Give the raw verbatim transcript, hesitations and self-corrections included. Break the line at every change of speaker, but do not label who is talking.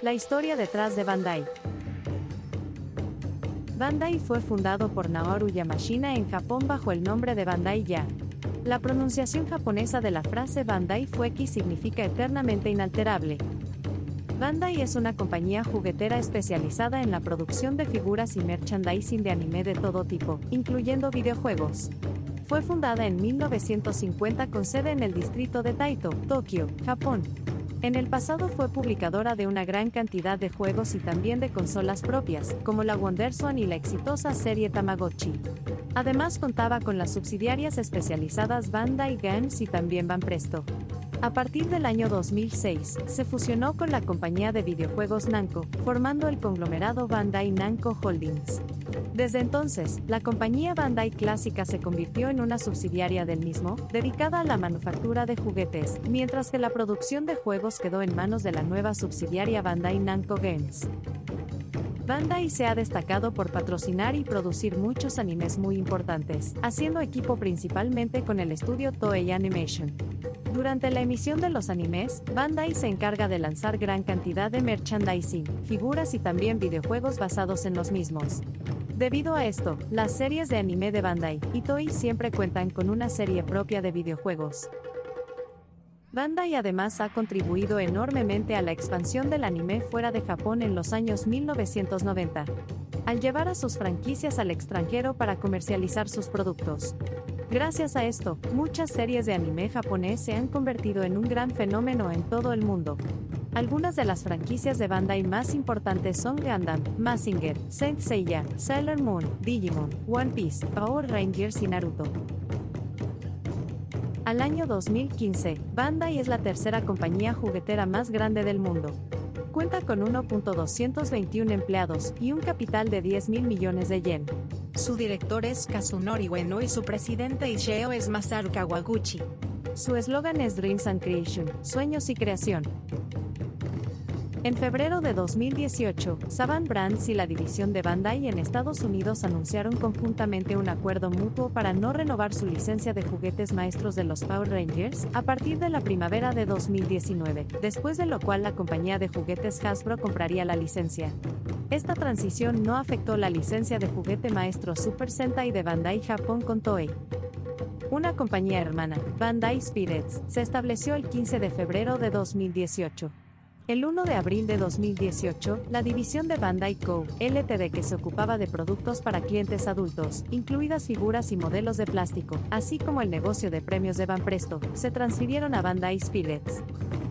La historia detrás de Bandai. Bandai fue fundado por Naoru Yamashina en Japón bajo el nombre de Bandai Ya. La pronunciación japonesa de la frase Bandai Fueki significa eternamente inalterable. Bandai es una compañía juguetera especializada en la producción de figuras y merchandising de anime de todo tipo, incluyendo videojuegos. Fue fundada en mil novecientos cincuenta con sede en el distrito de Taito, Tokio, Japón. En el pasado fue publicadora de una gran cantidad de juegos y también de consolas propias, como la WonderSwan y la exitosa serie Tamagotchi. Además contaba con las subsidiarias especializadas Bandai Games y también Banpresto. A partir del año dos mil seis, se fusionó con la compañía de videojuegos Namco, formando el conglomerado Bandai Namco Holdings. Desde entonces, la compañía Bandai clásica se convirtió en una subsidiaria del mismo, dedicada a la manufactura de juguetes, mientras que la producción de juegos quedó en manos de la nueva subsidiaria Bandai Namco Games. Bandai se ha destacado por patrocinar y producir muchos animes muy importantes, haciendo equipo principalmente con el estudio Toei Animation. Durante la emisión de los animes, Bandai se encarga de lanzar gran cantidad de merchandising, figuras y también videojuegos basados en los mismos. Debido a esto, las series de anime de Bandai y Toei siempre cuentan con una serie propia de videojuegos. Bandai además ha contribuido enormemente a la expansión del anime fuera de Japón en los años mil novecientos noventa, al llevar a sus franquicias al extranjero para comercializar sus productos. Gracias a esto, muchas series de anime japonés se han convertido en un gran fenómeno en todo el mundo. Algunas de las franquicias de Bandai más importantes son Gundam, Mazinger, Saint Seiya, Sailor Moon, Digimon, One Piece, Power Rangers y Naruto. Al año dos mil quince, Bandai es la tercera compañía juguetera más grande del mundo. Cuenta con uno punto doscientos veintiuno empleados y un capital de diez mil millones de yen.
Su director es Kazunori Ueno y su presidente y C E O es Masaru Kawaguchi.
Su eslogan es Dreams and Creation, sueños y creación. En febrero de dos mil dieciocho, Saban Brands y la división de Bandai en Estados Unidos anunciaron conjuntamente un acuerdo mutuo para no renovar su licencia de juguetes maestros de los Power Rangers a partir de la primavera de dos mil diecinueve, después de lo cual la compañía de juguetes Hasbro compraría la licencia. Esta transición no afectó la licencia de juguete maestro Super Sentai de Bandai Japón con Toei. Una compañía hermana, Bandai Spirits, se estableció el quince de febrero de dos mil dieciocho. El primero de abril de dos mil dieciocho, la división de Bandai Co., Ltd que se ocupaba de productos para clientes adultos, incluidas figuras y modelos de plástico, así como el negocio de premios de Banpresto, se transfirieron a Bandai Spirits.